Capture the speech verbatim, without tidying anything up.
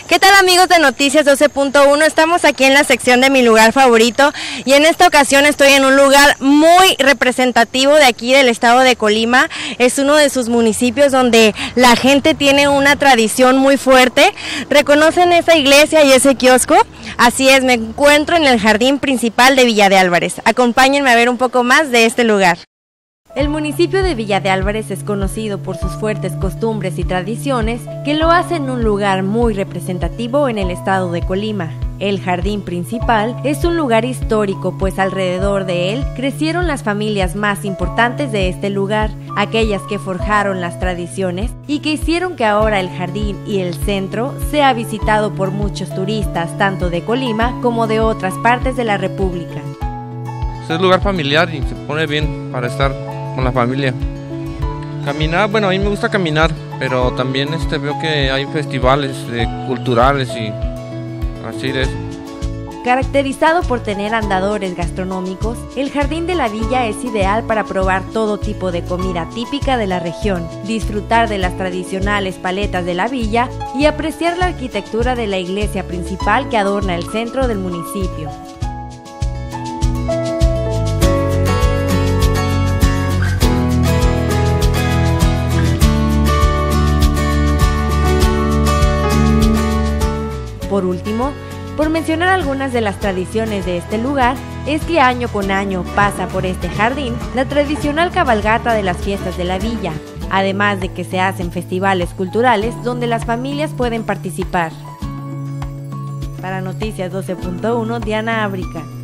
¿Qué tal, amigos de Noticias doce punto uno? Estamos aquí en la sección de mi lugar favorito y en esta ocasión estoy en un lugar muy representativo de aquí del estado de Colima. Es uno de sus municipios donde la gente tiene una tradición muy fuerte. ¿Reconocen esa iglesia y ese kiosco? Así es, me encuentro en el jardín principal de Villa de Álvarez. Acompáñenme a ver un poco más de este lugar. El municipio de Villa de Álvarez es conocido por sus fuertes costumbres y tradiciones que lo hacen un lugar muy representativo en el estado de Colima. El jardín principal es un lugar histórico, pues alrededor de él crecieron las familias más importantes de este lugar, aquellas que forjaron las tradiciones y que hicieron que ahora el jardín y el centro sea visitado por muchos turistas, tanto de Colima como de otras partes de la República. Es un lugar familiar y se pone bien para estar con la familia. Caminar, bueno, a mí me gusta caminar, pero también este, veo que hay festivales eh, culturales y así de eso. Caracterizado por tener andadores gastronómicos, el Jardín de la Villa es ideal para probar todo tipo de comida típica de la región, disfrutar de las tradicionales paletas de la villa y apreciar la arquitectura de la iglesia principal que adorna el centro del municipio. Por último, por mencionar algunas de las tradiciones de este lugar, es que año con año pasa por este jardín la tradicional cabalgata de las fiestas de la villa, además de que se hacen festivales culturales donde las familias pueden participar. Para Noticias doce punto uno, Diana Ábrica.